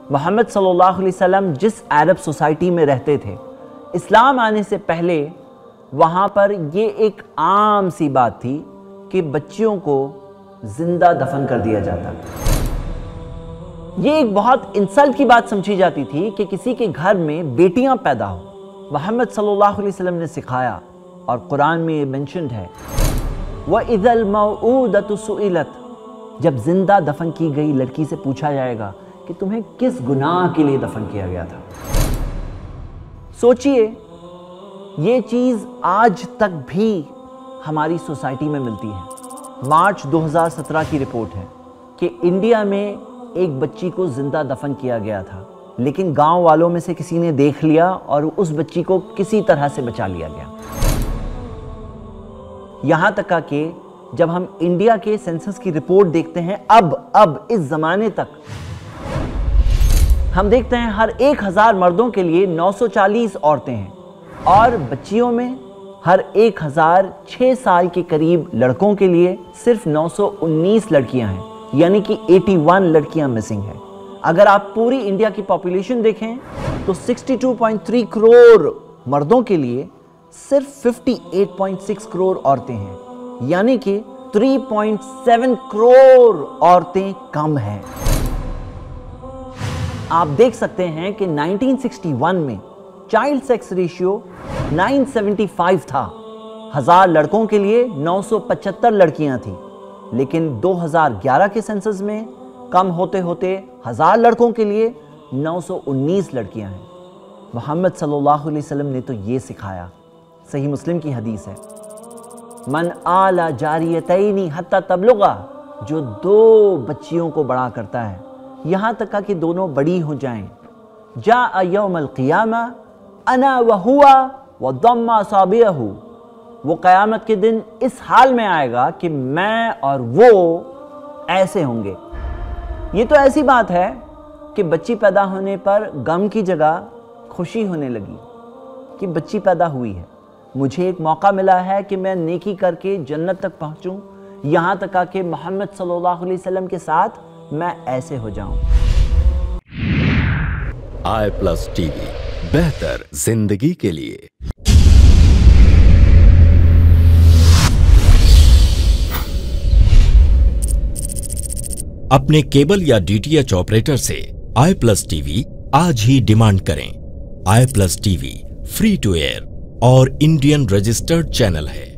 मोहम्मद सल्लल्लाहु अलैहि वसल्लम जिस अरब सोसाइटी में रहते थे, इस्लाम आने से पहले वहाँ पर ये एक आम सी बात थी कि बच्चियों को जिंदा दफन कर दिया जाता। ये एक बहुत इंसल्ट की बात समझी जाती थी कि किसी के घर में बेटियां पैदा हो। मोहम्मद सल्लल्लाहु अलैहि वसल्लम ने सिखाया और कुरान में ये मेंशन्ड है, वइज़ल मौऊदतु सुइलत, जब जिंदा दफन की गई लड़की से पूछा जाएगा कि तुम्हें किस गुनाह के लिए दफन किया गया था। सोचिए, ये चीज़ आज तक भी हमारी सोसाइटी में मिलती है। मार्च 2017 की रिपोर्ट है कि इंडिया में एक बच्ची को जिंदा दफन किया गया था, लेकिन गांव वालों में से किसी ने देख लिया और उस बच्ची को किसी तरह से बचा लिया गया। यहां तक कि जब हम इंडिया के सेंसस की रिपोर्ट देखते हैं, अब इस जमाने तक हम देखते हैं हर 1000 मर्दों के लिए 940 औरतें हैं और बच्चियों में हर 1000 6 साल के करीब लड़कों के लिए सिर्फ 919 लड़कियां हैं, यानी कि 81 लड़कियां मिसिंग हैं। अगर आप पूरी इंडिया की पॉपुलेशन देखें तो 62.3 करोड़ मर्दों के लिए सिर्फ 58.6 करोड़ औरतें हैं, यानी कि 3.7 करोड़ औरतें कम हैं। आप देख सकते हैं कि 1961 में चाइल्ड सेक्स रेशियो 975 था। 1000 लड़कों के लिए 975 लड़कियां थी, लेकिन 2011 के सेंसस में कम होते होते 1000 लड़कों के लिए 919 लड़कियां हैं। मोहम्मद सल्लल्लाहु अलैहि वसल्लम ने तो ये सिखाया, सही मुस्लिम की हदीस है, मन आला जारियतैनी हत्ता तबलुगा, जो 2 बच्चियों को बड़ा करता है यहां तक कि दोनों बड़ी हो जाएं, जा यौमल क़ियामा अना व हुआ व दम्मा साबियहु, वो क़यामत के दिन इस हाल में आएगा कि मैं और वो ऐसे होंगे। ये तो ऐसी बात है कि बच्ची पैदा होने पर गम की जगह खुशी होने लगी कि बच्ची पैदा हुई है, मुझे एक मौका मिला है कि मैं नेकी करके जन्नत तक पहुंचूं, यहां तक कि मोहम्मद सल्लल्लाहु अलैहि वसल्लम के साथ मैं ऐसे हो जाऊं। i+ टीवी, बेहतर जिंदगी के लिए। अपने केबल या DTH ऑपरेटर से i+ टीवी आज ही डिमांड करें। i+ TV free to air और इंडियन रजिस्टर्ड चैनल है।